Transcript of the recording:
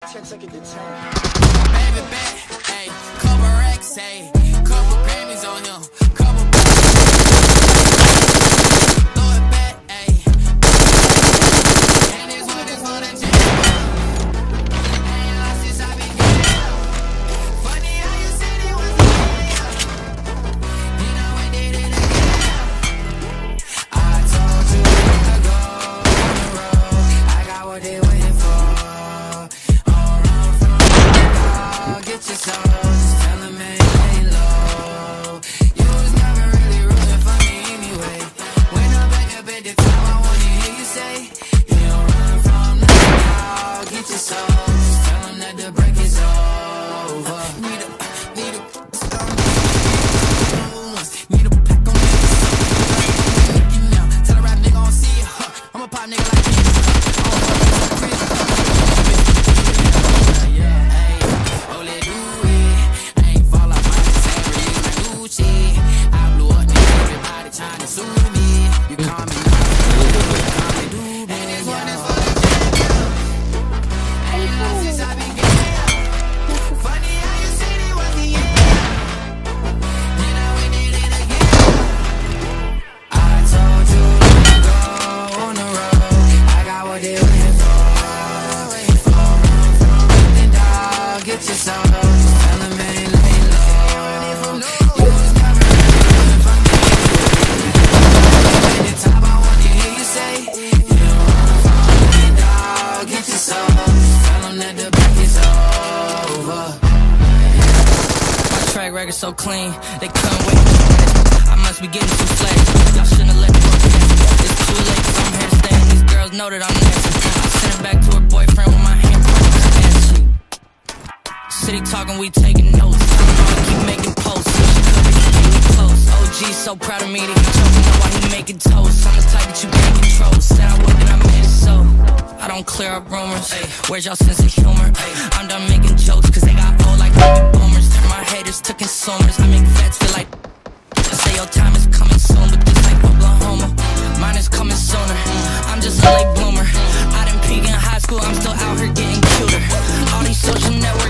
10-second to 10. Baby back, ayy, couple racks, ayy, couple Grammys on him, couple throw it back, ayy. And this one is for the jam. Ain't lost since I began. Funny how you said it was the end. You know we did it again. I told you to go on the road. I got what they waiting for. Get your soul, just tell them ain't lay low. You was never really rooting for me anyway. When I'm back up at the top, I wanna hear you say, you don't run from nothing, dog. Get your soul, just tell them that the break is over. Need a stone, need a pack on this. You know, tell a rap nigga I don't see ya. I'm a pop nigga like me. Get your soul, just tell them ain't lay low. You was never really rooting for me. At the top, I wanna hear you say, you don't run from me, dog. Get your soul, just tell them that the break is over. My track record so clean, they couldn't wait. I must be getting too flashy. Y'all shouldn't have let me go. It's too late, so I'm here to stay. These girls know that I'm nasty. I sent her back to her boyfriend with my hand pointing at her ass cheek. City talking, we taking notes. Keep making posts. Close. OG so proud of me that he choking. Know why he making toast. I'm the type that you can't control. Said I would, then I made it so. I don't clear up rumors. Where's y'all sense of humor? I'm done making jokes, cause they got old like baby boomers. Turn my haters to consumers. I make vets feel like I say your time is coming soon, but just like Oklahoma, mine is coming sooner. I'm just a late bloomer. I didn't peak in high school, I'm still out here getting cuter. All these social networks